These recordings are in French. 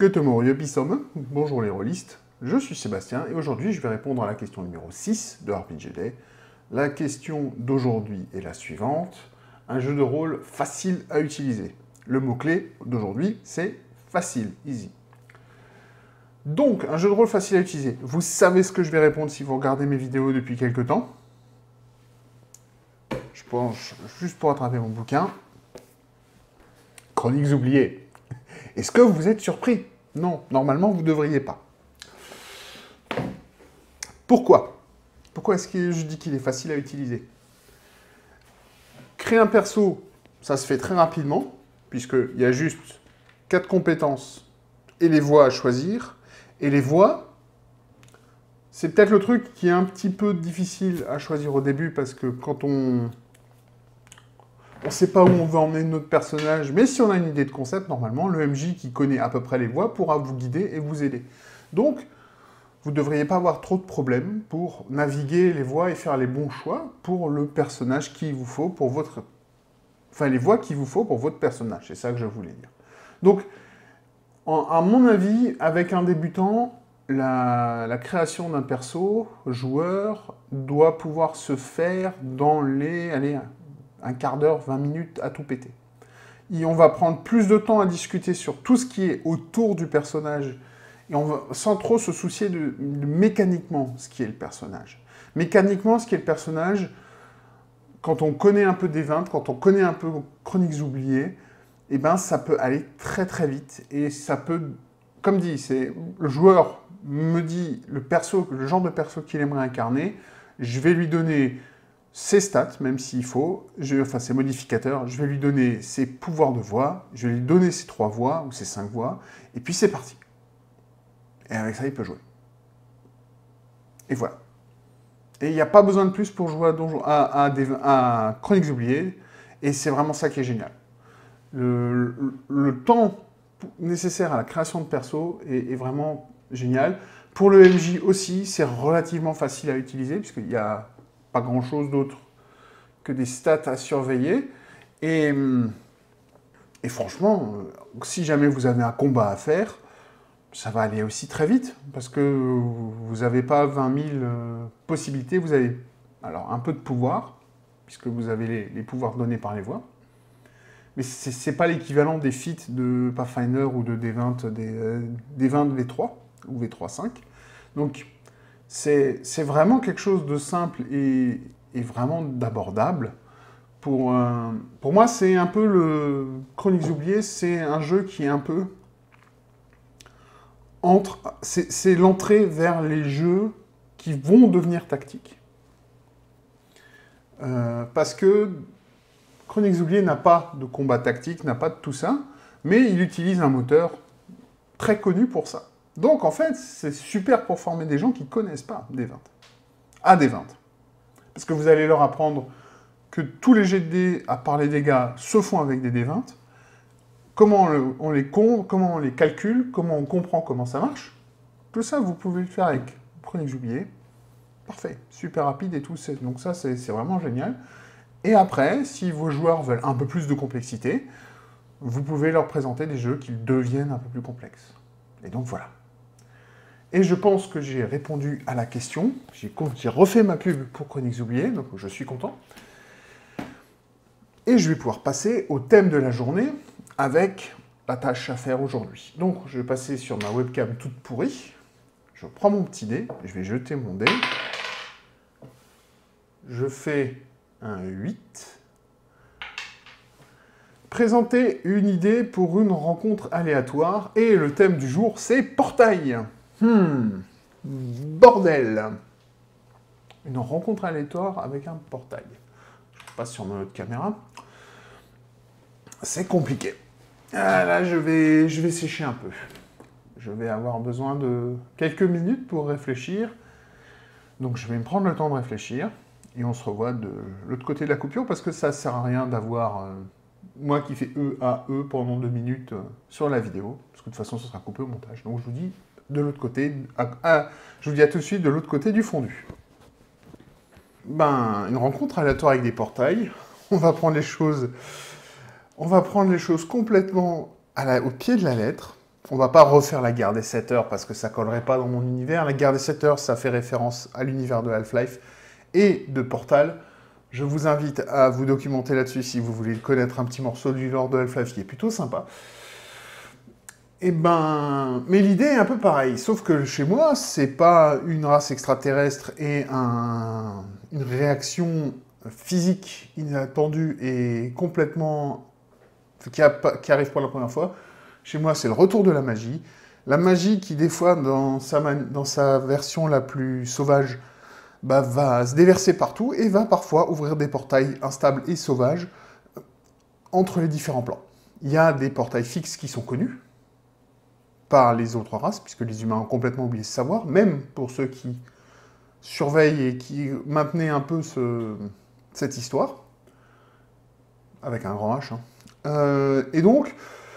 Que Tomorio Pisome, bonjour les rôlistes, je suis Sébastien et aujourd'hui je vais répondre à la question numéro 6 de RPG Day. La question d'aujourd'hui est la suivante, un jeu de rôle facile à utiliser. Le mot-clé d'aujourd'hui c'est facile, easy. Donc, un jeu de rôle facile à utiliser. Vous savez ce que je vais répondre si vous regardez mes vidéos depuis quelques temps. Je penche juste pour attraper mon bouquin. Chroniques oubliées. Est-ce que vous êtes surpris? Non, normalement, vous ne devriez pas. Pourquoi? Pourquoi est-ce que je dis qu'il est facile à utiliser? Créer un perso, ça se fait très rapidement, puisqu'il y a juste 4 compétences et les voix à choisir. Et les voix, c'est peut-être le truc qui est un petit peu difficile à choisir au début, parce que quand on ne sait pas où on veut emmener notre personnage, mais si on a une idée de concept, normalement, le MJ qui connaît à peu près les voix pourra vous guider et vous aider. Donc, vous ne devriez pas avoir trop de problèmes pour naviguer les voix et faire les bons choix pour le personnage qu'il vous faut pour votre... Enfin, les voix qu'il vous faut pour votre personnage, c'est ça que je voulais dire. Donc, à mon avis, avec un débutant, la création d'un perso, joueur, doit pouvoir se faire dans les... Allez, un quart d'heure, 20 minutes à tout péter. Et on va prendre plus de temps à discuter sur tout ce qui est autour du personnage, et on va, sans trop se soucier de mécaniquement ce qui est le personnage. Mécaniquement, ce qui est le personnage, quand on connaît un peu des 20, quand on connaît un peu Chroniques oubliées, eh ben, ça peut aller très très vite, et ça peut, comme dit, c'est le joueur me dit le genre de perso qu'il aimerait incarner, je vais lui donner ses stats, même s'il faut, enfin ses modificateurs, je vais lui donner ses pouvoirs de voix, je vais lui donner ses 3 voix, ou ses 5 voix, et puis c'est parti. Et avec ça, il peut jouer. Et voilà. Et il n'y a pas besoin de plus pour jouer à Chroniques oubliées, et c'est vraiment ça qui est génial. Le temps nécessaire à la création de perso est vraiment génial. Pour le MJ aussi, c'est relativement facile à utiliser, puisqu'il n'y a pas grand-chose d'autre que des stats à surveiller. Et franchement, si jamais vous avez un combat à faire, ça va aller aussi très vite, parce que vous n'avez pas 20 000 possibilités. Vous avez alors un peu de pouvoir, puisque vous avez les pouvoirs donnés par les voix. Mais ce n'est pas l'équivalent des feats de Pathfinder ou de D20, des 20 de V3 ou V3.5. Donc, c'est vraiment quelque chose de simple et vraiment d'abordable. Pour moi, c'est un peu le Chroniques oubliées, c'est un jeu qui est un peu entre... C'est l'entrée vers les jeux qui vont devenir tactiques. Parce que Chroniques oubliées n'a pas de combat tactique, n'a pas de tout ça, mais il utilise un moteur très connu pour ça. Donc, en fait, c'est super pour former des gens qui ne connaissent pas des 20. À des 20. Parce que vous allez leur apprendre que tous les jets de dés, à part les dégâts, se font avec des D20. Comment on les compte, comment on les calcule, comment on comprend comment ça marche. Tout ça, vous pouvez le faire avec Chroniques oubliées. Parfait. Super rapide et tout. Donc ça, c'est vraiment génial. Et après, si vos joueurs veulent un peu plus de complexité, vous pouvez leur présenter des jeux qui deviennent un peu plus complexes. Et donc voilà. Et je pense que j'ai répondu à la question. J'ai refait ma pub pour Chroniques oubliées, donc je suis content. Et je vais pouvoir passer au thème de la journée avec la tâche à faire aujourd'hui. Donc je vais passer sur ma webcam toute pourrie. Je prends mon petit dé, je vais jeter mon dé. Je fais un 8. Présenter une idée pour une rencontre aléatoire. Et le thème du jour, c'est portail. Bordel. Une rencontre aléatoire avec un portail. Je passe sur ma autre caméra. C'est compliqué. Ah, là, je vais sécher un peu. Je vais avoir besoin de quelques minutes pour réfléchir. Donc, je vais me prendre le temps de réfléchir. Et on se revoit de l'autre côté de la coupure, parce que ça ne sert à rien d'avoir moi qui fais E à E pendant 2 minutes sur la vidéo. Parce que de toute façon, ce sera coupé au montage. Donc, je vous dis de l'autre côté... je vous dis à tout de suite de l'autre côté du fondu. Ben, une rencontre aléatoire avec des portails. On va prendre les choses complètement au pied de la lettre. on va pas refaire la guerre des 7 heures parce que ça collerait pas dans mon univers. La guerre des 7 heures, ça fait référence à l'univers de Half-Life et de Portal. Je vous invite à vous documenter là-dessus si vous voulez connaître un petit morceau du lore de Half-Life qui est plutôt sympa. Eh ben, mais l'idée est un peu pareille, sauf que chez moi, c'est pas une race extraterrestre et une réaction physique inattendue et complètement... qui arrive pour la première fois. Chez moi, c'est le retour de la magie. La magie qui, des fois, dans sa version la plus sauvage, bah, va se déverser partout et va parfois ouvrir des portails instables et sauvages entre les différents plans. Il y a des portails fixes qui sont connus par les autres races, puisque les humains ont complètement oublié ce savoir, même pour ceux qui surveillent et qui maintenaient un peu cette histoire, avec un grand H. Et donc,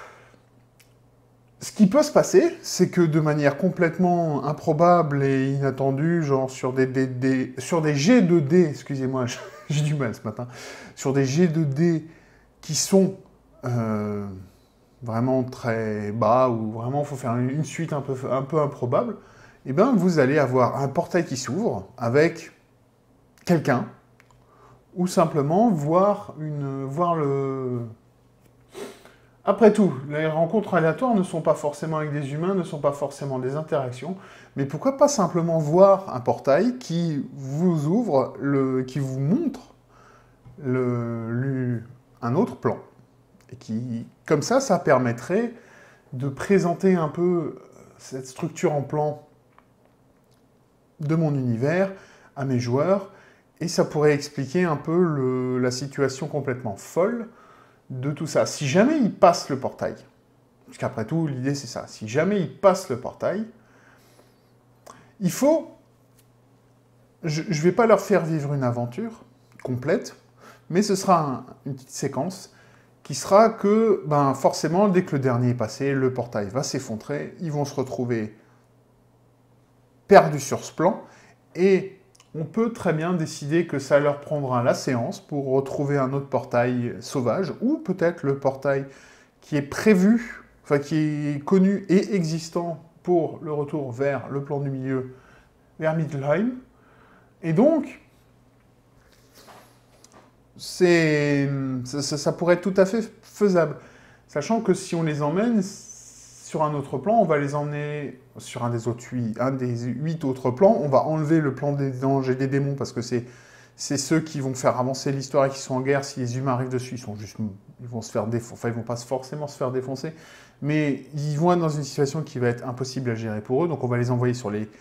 ce qui peut se passer, c'est que de manière complètement improbable et inattendue, genre sur des jets de dés, excusez-moi, j'ai du mal ce matin, sur des jets de dés qui sont vraiment très bas, ou vraiment il faut faire une suite un peu improbable, et bien vous allez avoir un portail qui s'ouvre avec quelqu'un, ou simplement voir le... Après tout, les rencontres aléatoires ne sont pas forcément avec des humains, ne sont pas forcément des interactions, mais pourquoi pas simplement voir un portail qui vous ouvre, qui vous montre un autre plan. Et qui, comme ça permettrait de présenter un peu cette structure en plan de mon univers à mes joueurs, et ça pourrait expliquer un peu la situation complètement folle de tout ça. Si jamais ils passent le portail, parce qu'après tout, l'idée c'est ça, si jamais ils passent le portail, il faut... Je ne vais pas leur faire vivre une aventure complète, mais ce sera une petite séquence qui sera que, ben, forcément, dès que le dernier est passé, le portail va s'effondrer, ils vont se retrouver perdus sur ce plan, et on peut très bien décider que ça leur prendra la séance pour retrouver un autre portail sauvage, ou peut-être le portail qui est prévu, enfin qui est connu et existant pour le retour vers le plan du milieu, vers Middelheim. Et donc, ça pourrait être tout à fait faisable. Sachant que si on les emmène sur un autre plan, on va les emmener sur un des 8 autres plans, on va enlever le plan des anges et des démons, parce que c'est ceux qui vont faire avancer l'histoire et qui sont en guerre. Si les humains arrivent dessus, ils vont se faire défoncer, enfin ils vont pas forcément se faire défoncer, mais ils vont être dans une situation qui va être impossible à gérer pour eux, donc on va les envoyer sur les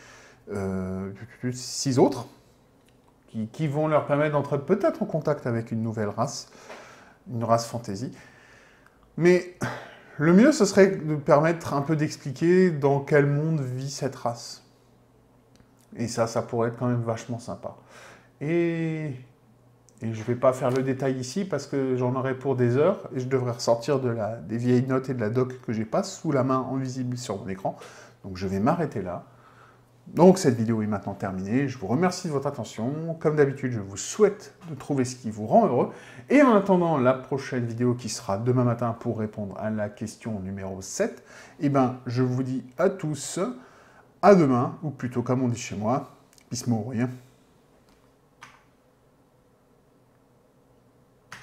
6 autres, qui vont leur permettre d'entrer peut-être en contact avec une nouvelle race, une race fantasy. Mais le mieux, ce serait de permettre un peu d'expliquer dans quel monde vit cette race. Et ça pourrait être quand même vachement sympa. Et je ne vais pas faire le détail ici, parce que j'en aurai pour des heures, et je devrais ressortir des vieilles notes et de la doc que j'ai pas sous la main en visible sur mon écran. Donc je vais m'arrêter là. Donc cette vidéo est maintenant terminée, je vous remercie de votre attention, comme d'habitude je vous souhaite de trouver ce qui vous rend heureux, et en attendant la prochaine vidéo qui sera demain matin pour répondre à la question numéro 7, eh ben je vous dis à tous, à demain, ou plutôt comme on dit chez moi, peace, rien.